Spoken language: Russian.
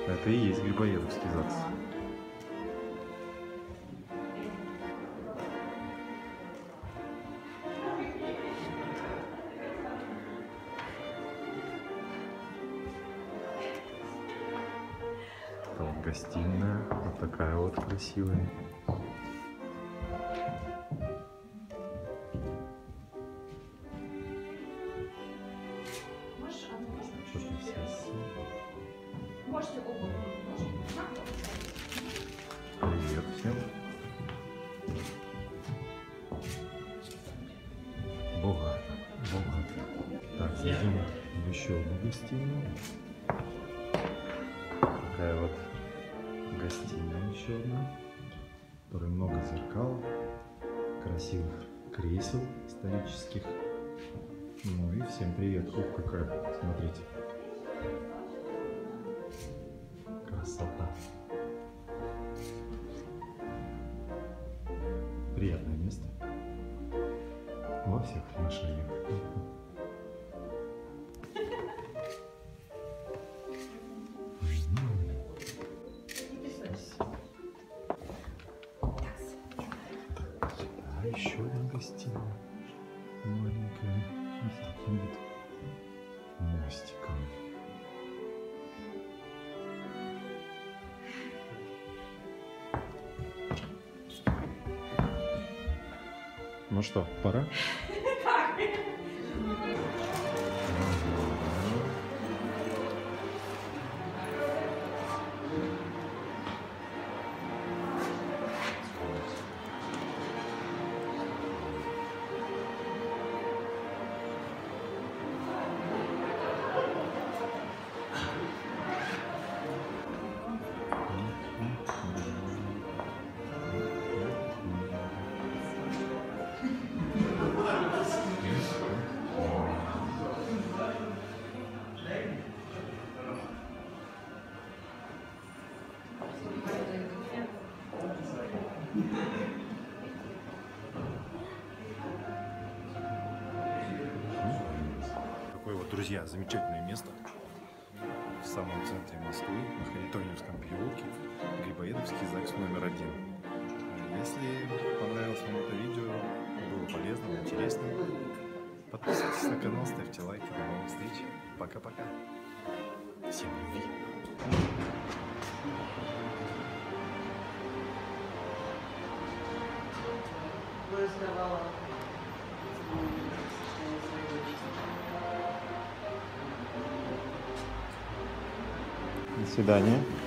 Это и есть Грибоедовский ЗАГС. Это вот гостиная, вот такая вот красивая. Привет всем. Богато, богато. Так, зайдем в еще одну гостиную. Такая вот гостиная еще одна, в которой много зеркал, красивых кресел исторических. Ну и всем привет. Ух, какая, смотрите. Красота. Приятное место. Во всех отношениях. А еще одна гостиная. Маленькая. Будет мостиком. Ну что, пора? Такое вот, друзья, замечательное место в самом центре Москвы, на Харитоневском переулке, Грибоедовский ЗАГС номер 1. Если понравилось вам это видео, было полезным, интересным, подписывайтесь на канал, ставьте лайки. До новых встреч. Пока-пока. Всем любви. До свидания.